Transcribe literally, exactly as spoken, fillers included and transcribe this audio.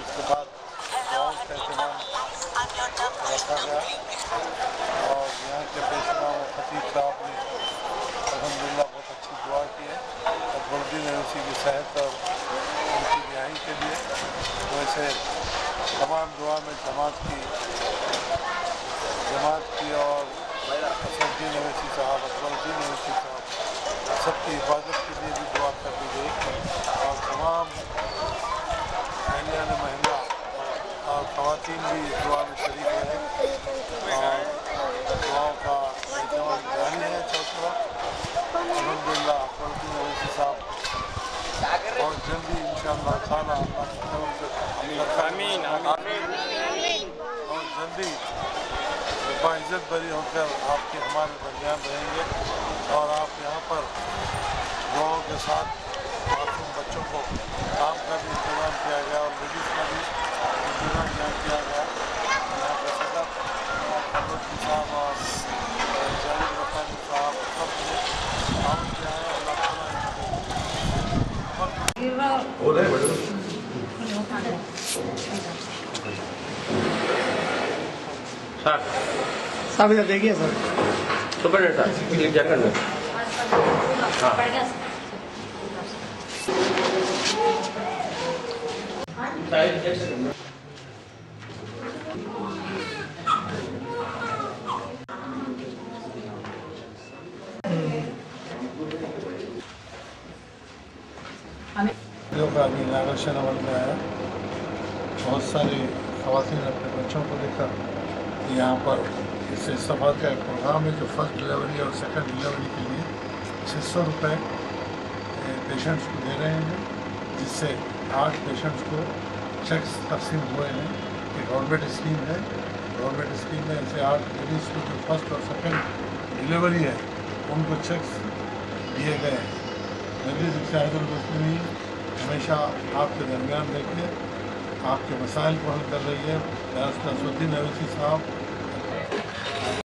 इसके बाद दुआओं का एहतमाम रखा गया और यहाँ के पेशवा व खतीब साहब ने अल्हम्दुलिल्लाह बहुत अच्छी दुआ की है अकबरुद्दीन ओवैसी की सेहत और उनकी रिहाई के लिए। वैसे तमाम दुआ में जमात की जमात की और असदुद्दीन ओवैसी साहब अकबरुद्दीन ओवैसी साहब सबकी हिफाजत के लिए भी दुआ कर दी गई और तमाम अहलियान महिला और ख़वातीन भी दुआ में शरीक रहे और दुआओं का एहतमाम जारी है। चौथा अल्हम्दुलिल्लाह अकबरुद्दीन ओवैसी साहब बहुत जल्दी इंशाअल्लाह ताला अल्लाह के करम से आमीन आमीन बहुत जल्दी बाइज़्ज़त बरी होकर आपके हमारे दरमियान रहेंगे और आप यहाँ पर दुआओं के साथ मासूम बच्चों को काम का भी इंतज़ाम किया गया और लेडीज़ का भी इंतज़ाम यहाँ किया गया। यहाँ के सदर अकबरुद्दीन साहब और जावेद रब्बानी साहब सब ने काम किया है। अल्लाह ताला सर साहब इधर देखिए सर सुपर सर क्लिक जा करना हाँ का अभी इनाग्रेशन अमल में आया। बहुत सारी ख़वातीन अपने बच्चों को लेकर यहाँ पर इस सफ़ा का एक प्रोग्राम है जो फर्स्ट डिलीवरी और सेकंड डिलीवरी के लिए छः सौ रुपये पेशेंट्स को दे रहे हैं, जिससे आठ पेशेंट्स को चेक्स तकसीम हुए हैं। ये गवर्नमेंट स्कीम है। गवर्नमेंट स्कीम में ऐसे आठ लेडीज़ को जो फर्स्ट और सेकंड डिलीवरी है उनको चेक्स दिए गए हैं। मजलिस इत्तेहादुल मुस्लिमीन हमेशा आपके दरमियान रहकर आपके मसाइल को हल कर रही है। असदुद्दीन ओवैसी साहब